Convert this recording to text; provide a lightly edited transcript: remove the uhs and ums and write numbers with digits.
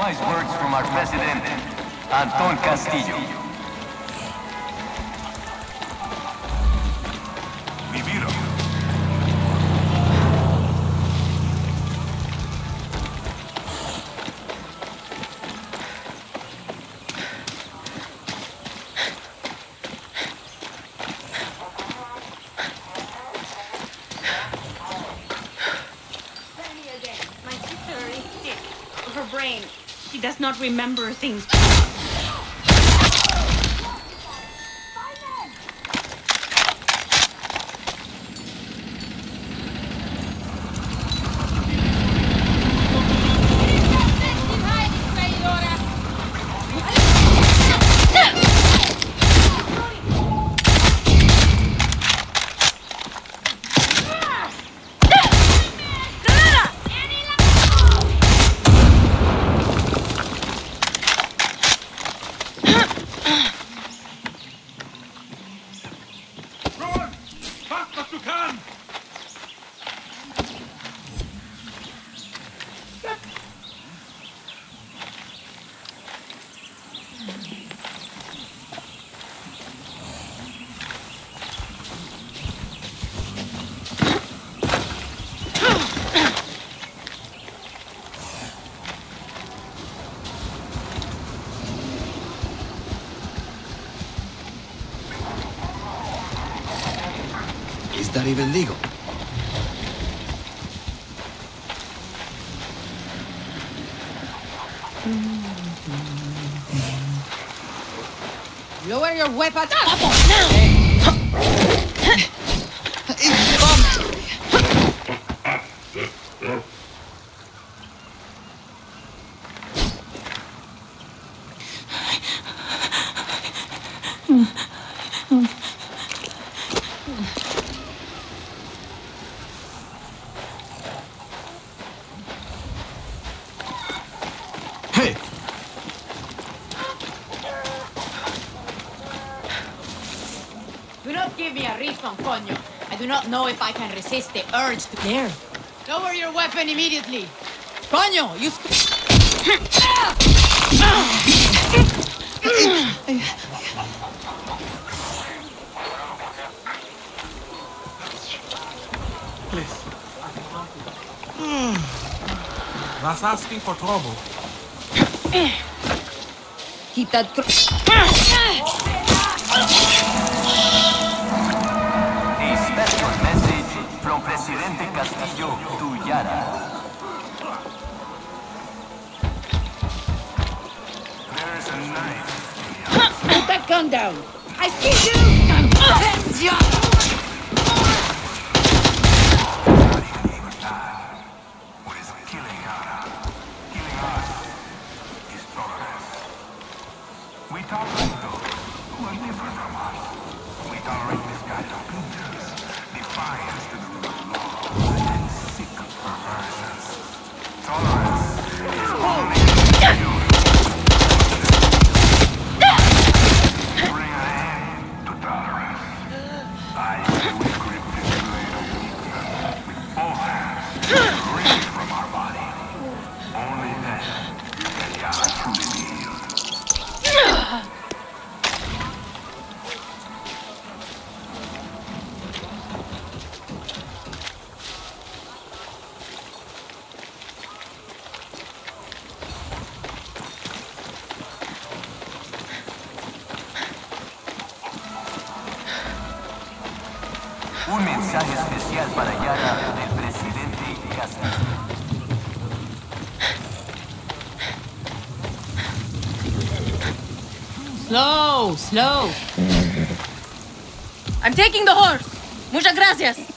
Wise words from our president, Antón Castillo. She does not remember things. That even legal? Lower your weapon! I do not know if I can resist the urge to dare. Lower your weapon immediately. Coño, you... Please. That's asking for trouble. Keep that... Special message from Presidente Castillo to Yara. There is a knife. Put that gun down. I see you. What is killing Yara? Killing us is tolerance. We tolerate those who are different from us. We tolerate misguided opinions, defiance to the rule of law, and sick perversions. Tolerance is only bring an end to tolerance. I will grip this blade of weakness with both hands, rip it from our body. Only then can Yara truly be healed. Un mensaje especial para Yara del presidente Castillo. Slow, slow. I'm taking the horse. Muchas gracias.